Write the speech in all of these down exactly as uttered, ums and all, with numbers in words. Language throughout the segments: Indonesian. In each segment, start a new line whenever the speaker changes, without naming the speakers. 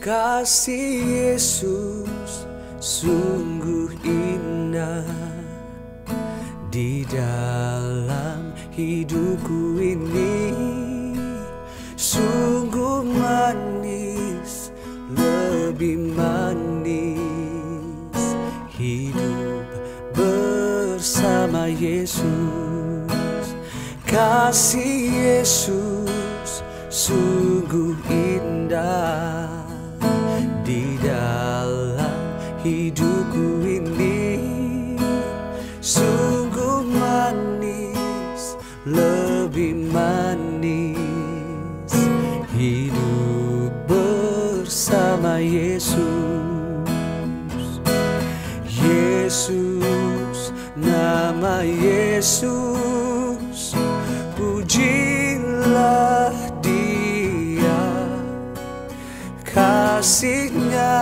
Kasih Yesus sungguh indah di dalam hidupku ini, sungguh manis, lebih manis hidup bersama Yesus. Kasih Yesus sungguh indah di dalam hidupku ini, sungguh manis, lebih manis hidup bersama Yesus. Yesus, nama Yesus, pujilah Dia, kasih-Nya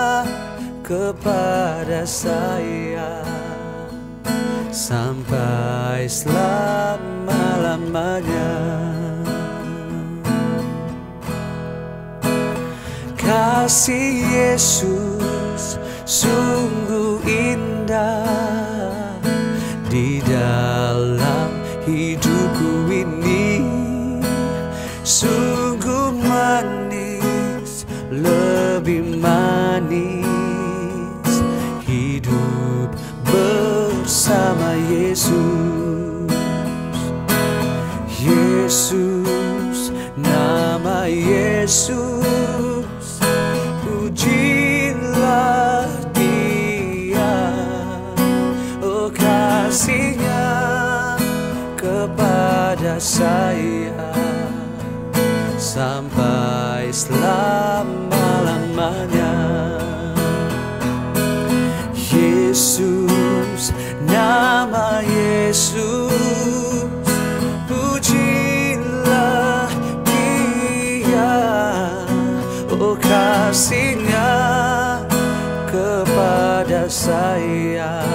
kepada saya sampai selama-lamanya. Kasih Yesus sungguh indah di dalam hidupku ini, sungguh manis, lebih manis hidup bersama Yesus. Yesus, nama Yesus, pujilah Dia, oh kasih-Nya kepada saya sampai selama-lamanya. Yesus, nama Yesus, pujilah Dia, oh kasih-Nya kepada saya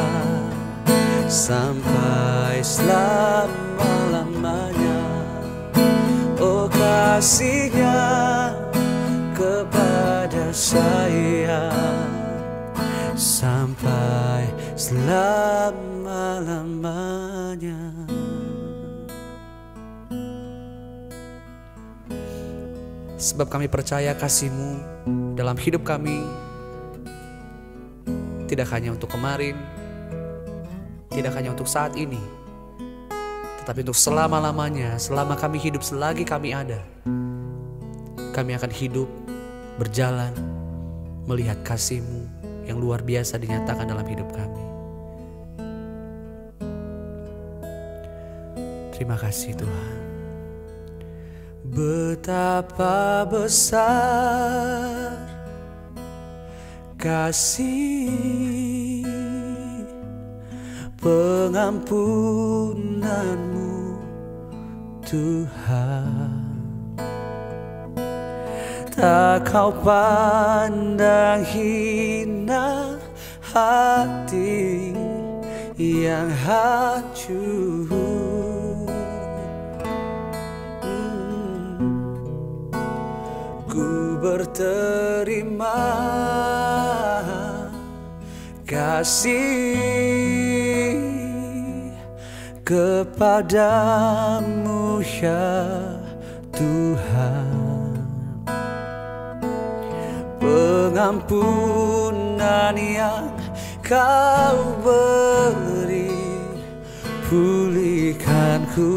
sampai selama-lamanya. Oh kasih-Nya kepada saya sampai selama-lamanya. Sebab kami percaya kasih-Mu dalam hidup kami tidak hanya untuk kemarin, tidak hanya untuk saat ini, tetapi untuk selama-lamanya. Selama kami hidup, selagi kami ada, kami akan hidup, berjalan, melihat kasih-Mu yang luar biasa dinyatakan dalam hidup kami. Terima kasih Tuhan. Betapa besar kasih pengampunan-Mu Tuhan, tak Kau pandang hina hati yang hancur. hmm. Ku berterima kasih kepadamu ya Tuhan. Pengampunan yang Kau beri, pulihkanku.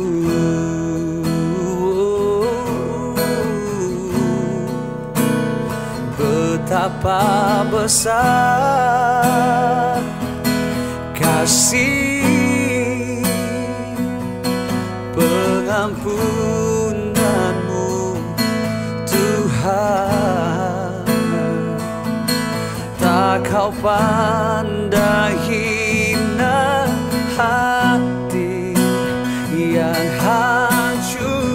Betapa besar kasih pengampunan-Mu Tuhan, tak Kau pandang hina hati yang hancur.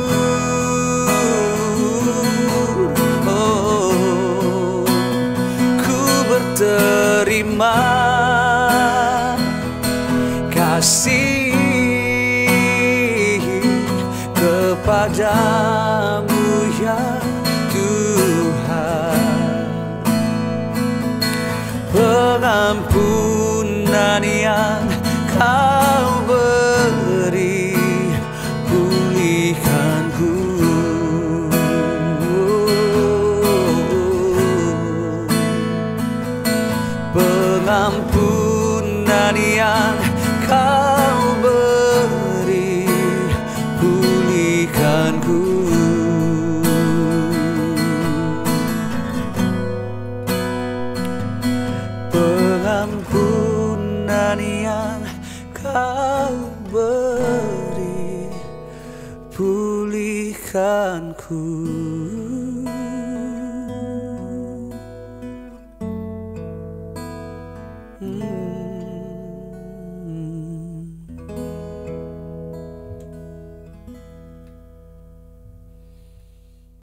Oh, ku berterima kasih kepadamu ya Tuhan. pengampunan yang kau beri, pulihkanku. Pengampunan yang kau beri, pulihkanku. Pengampunan yang kau beri, pulihkanku. Hmm.